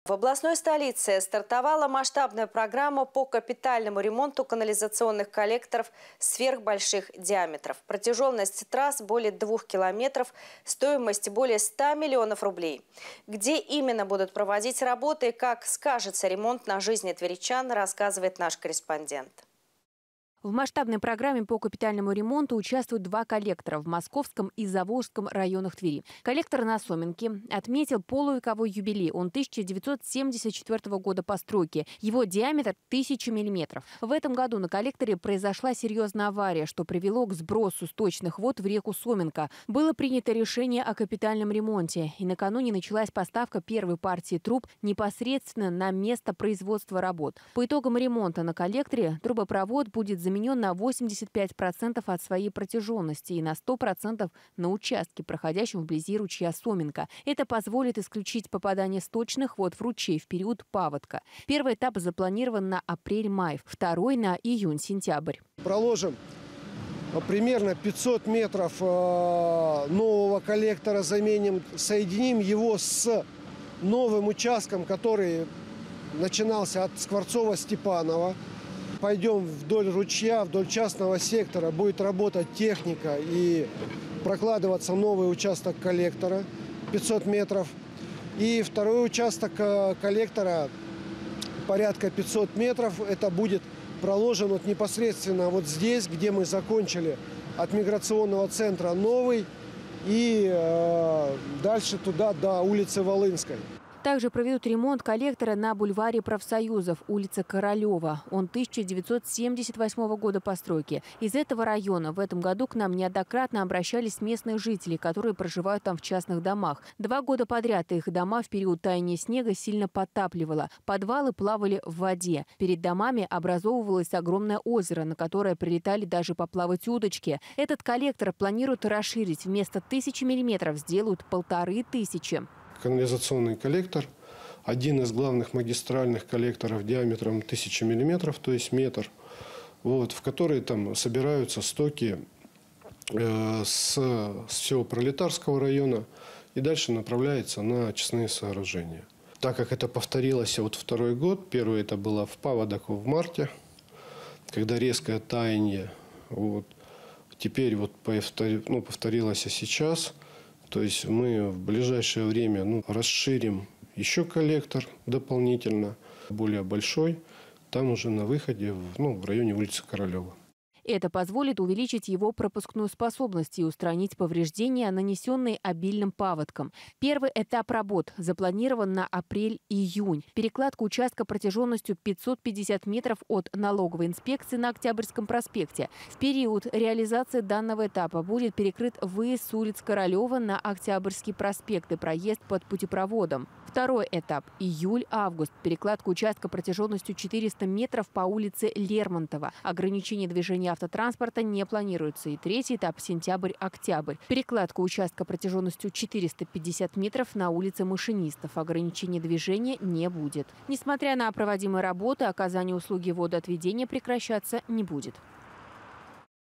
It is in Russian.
В областной столице стартовала масштабная программа по капитальному ремонту канализационных коллекторов сверхбольших диаметров. Протяженность трасс более 2 километров, стоимость более 100 миллионов рублей. Где именно будут проводить работы и как скажется ремонт на жизни тверичан, рассказывает наш корреспондент. В масштабной программе по капитальному ремонту участвуют 2 коллектора в Московском и Заволжском районах Твери. Коллектор на Соменке отметил полувековой юбилей. Он 1974 года постройки. Его диаметр 1000 миллиметров. В этом году на коллекторе произошла серьезная авария, что привело к сбросу сточных вод в реку Соменка. Было принято решение о капитальном ремонте. И накануне началась поставка первой партии труб непосредственно на место производства работ. По итогам ремонта на коллекторе трубопровод будет заменен на 85% от своей протяженности и на 100% на участке, проходящем вблизи ручья Соменка. Это позволит исключить попадание сточных вод в ручей в период паводка. Первый этап запланирован на апрель-май, второй на июнь-сентябрь. Проложим примерно 500 метров нового коллектора, соединим его с новым участком, который начинался от Скворцова-Степанова. Пойдем вдоль ручья, вдоль частного сектора, будет работать техника и прокладываться новый участок коллектора 500 метров. И второй участок коллектора порядка 500 метров. Это будет проложен вот непосредственно вот здесь, где мы закончили от миграционного центра новый. И дальше туда до улицы Волынской. Также проведут ремонт коллектора на бульваре профсоюзов, улица Королева. Он 1978 года постройки. Из этого района в этом году к нам неоднократно обращались местные жители, которые проживают там в частных домах. 2 года подряд их дома в период таяния снега сильно подтапливало. Подвалы плавали в воде. Перед домами образовывалось огромное озеро, на которое прилетали даже поплавать удочки. Этот коллектор планируют расширить. Вместо 1000 миллиметров сделают 1500. Канализационный коллектор, один из главных магистральных коллекторов диаметром 1000 миллиметров, то есть метр, вот, в который там собираются стоки с всего Пролетарского района и дальше направляется на очистные сооружения. Так как это повторилось вот второй год, первый это было в паводок в марте, когда резкое таяние, вот, теперь вот повторилось и сейчас. То есть мы в ближайшее время расширим еще коллектор дополнительно, более большой, там уже на выходе в районе улицы Королева. Это позволит увеличить его пропускную способность и устранить повреждения, нанесенные обильным паводком. Первый этап работ запланирован на апрель-июнь. Перекладка участка протяженностью 550 метров от налоговой инспекции на Октябрьском проспекте. В период реализации данного этапа будет перекрыт выезд с улиц Королева на Октябрьский проспект и проезд под путепроводом. Второй этап – июль-август. Перекладка участка протяженностью 400 метров по улице Лермонтова. Ограничение движения автотранспорта не планируется. И третий этап – сентябрь-октябрь. Перекладка участка протяженностью 450 метров на улице Машинистов. Ограничения движения не будет. Несмотря на проводимые работы, оказание услуги водоотведения прекращаться не будет.